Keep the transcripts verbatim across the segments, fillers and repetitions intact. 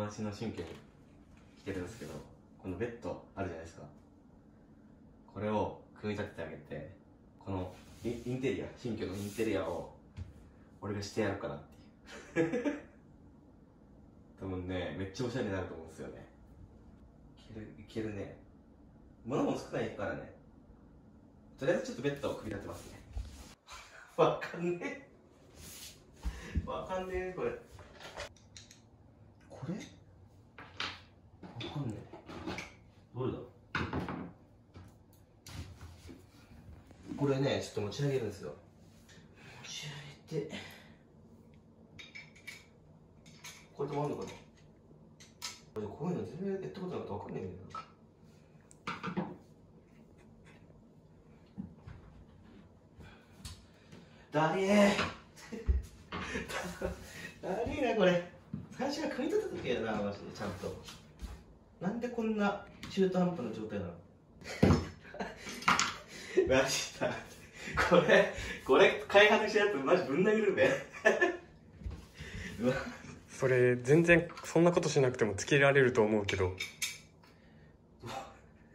友達の新居に来てるんですけど、このベッドあるじゃないですか。これを組み立ててあげて、このインテリア、新居のインテリアを俺がしてやるからっていう多分ね、めっちゃおしゃれになると思うんですよね。いける、いけるね。物も少ないからね。とりあえずちょっとベッドを組み立てますね。わかんねえ。わかんねえ、これ。これわかんねえ。どれだ。これね、ちょっと持ち上げるんですよ。持ち上げて、これ止まんのかな。こういうの全然やったことなかったらわかんないんだよな。だりーだりーなこれ。最初は組み立てた時やな、マジでちゃんと。なんでこんな中途半端な状態なのマジだ。これ、これ開発したやつマジぶん投げるべそれ全然そんなことしなくてもつけられると思うけどマ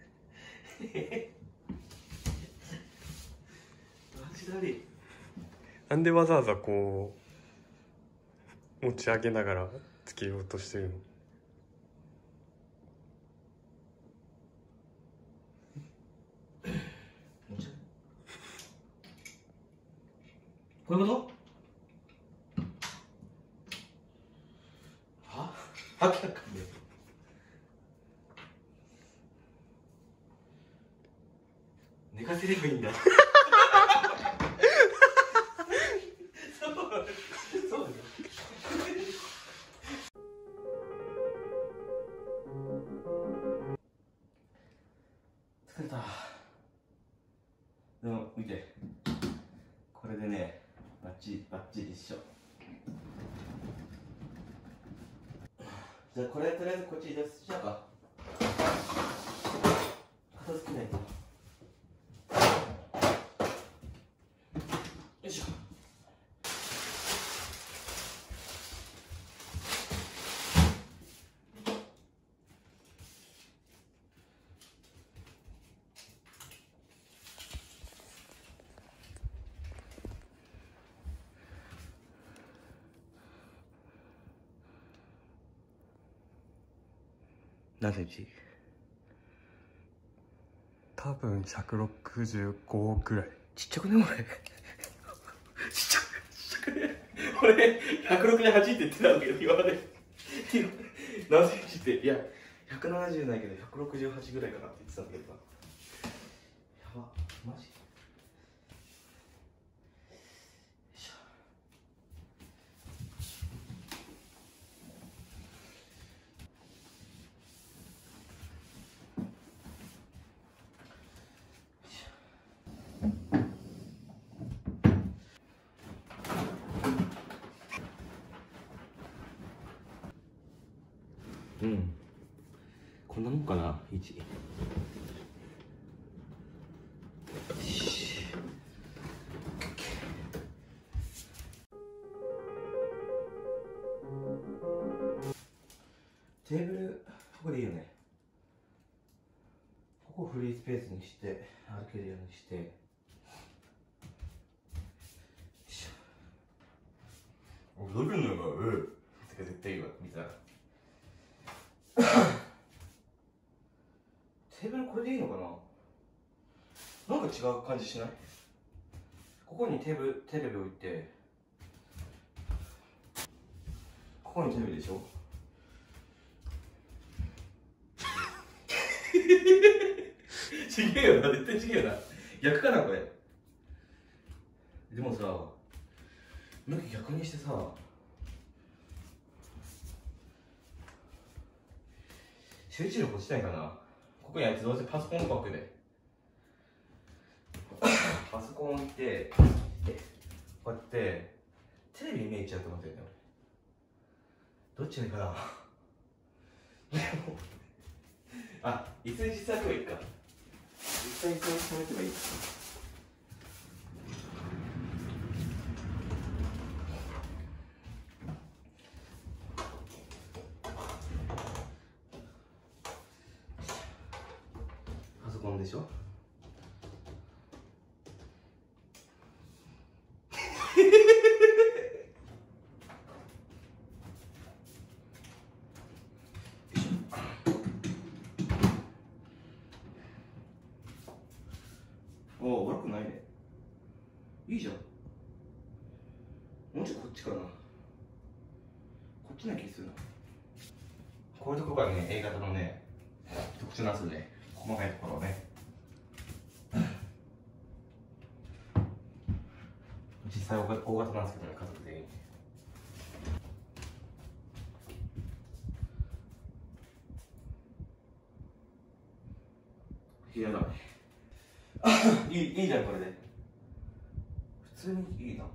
ジだり。 なんでわざわざこう持ち上げながらつけようとしてるの？ こういうことははきゃかんね寝かせればいいんだそうそう疲れた。でも見て、これでね、バッチリバッチリ一緒。じゃあこれとりあえずこっち移動しちゃうか。片付けないと。よいしょ。何センチ？ 多分ひゃくろくじゅうごぐらい。 ちっちゃくねこれちっちゃくちっちゃくね俺ひゃくろくじゅうはちって言ってたんだけど今まで何センチって、いやひゃくななじゅうないけどひゃくろくじゅうはちぐらいかなって言ってたんだけどな。やば、マジ。うん、こんなもんかな、位置。テーブル、ここでいいよね。ここをフリースペースにして、歩けるようにして。よいしょ。どういうのよ、うん。絶対いいわ、見たら。テーブルこれでいいのかな。なんか違う感じしない？ここにテーブル、テレビ置いて、ここにテレビでしょちげえよな、絶対ちげえよな。逆かなこれ。でもさ、向き逆にしてさ、集中力落ちないかな。ここにあいつどうせパソコンばっかでパソコン置いて、こうやってテレビに目いっちゃうと思ってるんだよ俺。どっちがいいかなあ、椅子に実際今日いいか。実際椅子に止めてばいい。 ソコンでしょ。おお、悪くないね。いいじゃん。もうちょっとこっちかな。こっちな気するな。こういうところがね、A 型のね、特徴なんですよね。細かいところをね。実際大型大型なんですけどね、家族全員。部屋だね。いい、いいじゃん、これで。普通にいいな。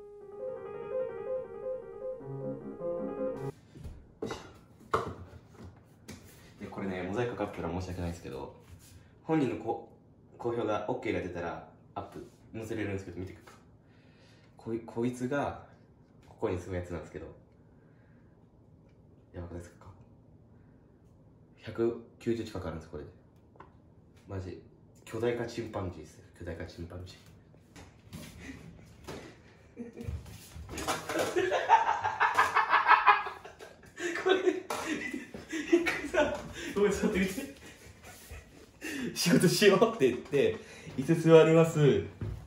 で、これね、モザイクかかったら申し訳ないですけど、本人のこ好評が OK が出たらアップ載せれるんですけど、見てください。こい、こいつがここに住むやつなんですけど、やばくないですか。ひゃくきゅうじゅう近くあるんですこれで。マジ巨大化チンパンジーですよ。巨大化チンパンジー。これ一回さ、ごめんちょっと言って、仕事しようって言って椅子座ります。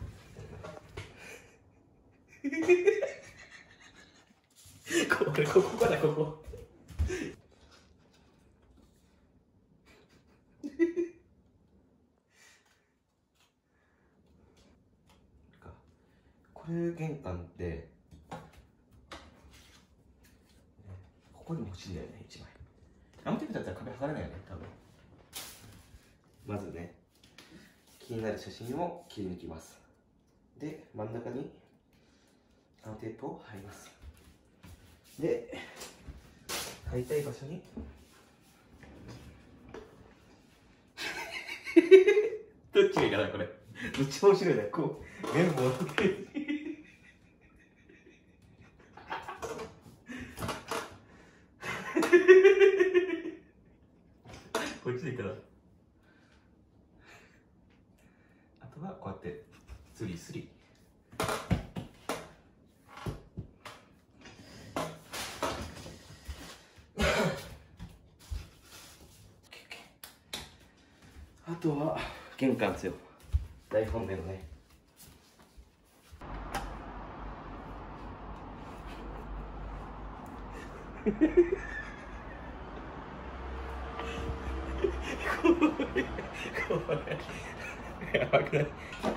これここからここ。これ玄関で、ここにも欲しいんだよね、一枚。あの時だったら壁剥がれないよね、多分。まずね、気になる写真を切り抜きます。で、真ん中にガムテープを貼ります。で、貼りたい場所にどっちがいいかな、これ。どっちも面白いね。こう、綿棒をつけて。こっちでいいかな。あとはこうやってスリスリ。あとは玄関ですよ。大本命のね。これこれやばくない？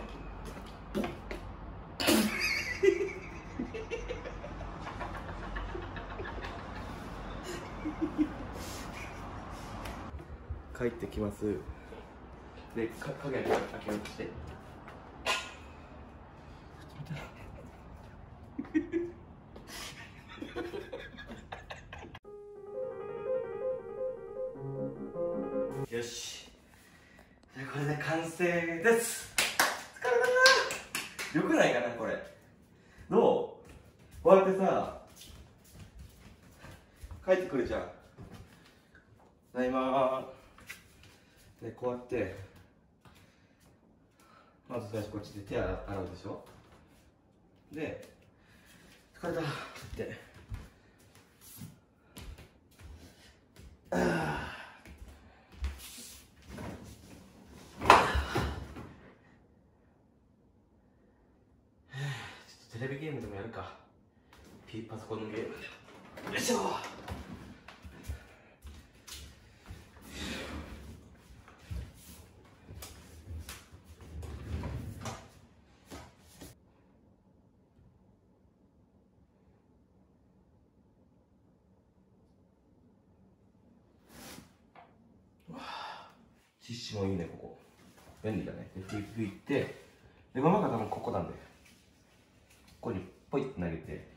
帰ってきます。で、か影開けようとして。よし。これで完成です。疲れたな。よくないかなこれ。どう？こうやってさ、帰ってくるじゃん。ただいまー。で、こうやって、まず最初こっちで手洗うでしょ。で、疲れたって。ああ。テレビゲームでもやるか。ピパソコンのゲーム。よいしょ。ティッシュもいいね、ここ。便利だね。で、拭いて、で、ママが多分ここなんで、ここにポイって投げて、